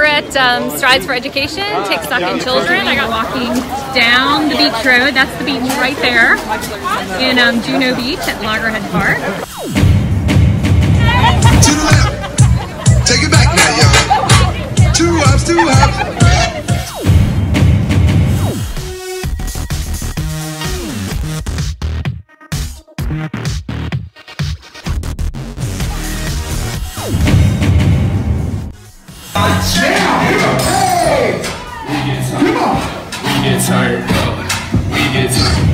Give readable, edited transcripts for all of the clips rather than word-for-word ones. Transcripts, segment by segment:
We're at Strides for Education, Take Stock in Children. I got walking down the beach road. That's the beach right there in Juno Beach at Loggerhead Park. To the left. Take it back now, y'all. Two hops, two hops. Tired, bro. We get tired.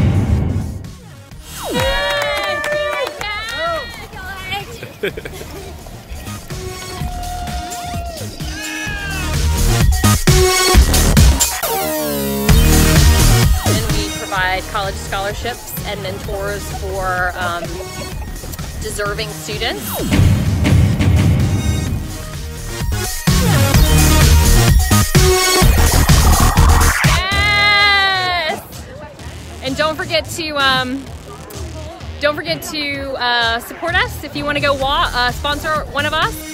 And we provide college scholarships and mentors for deserving students. And don't forget to support us if you want to go sponsor one of us.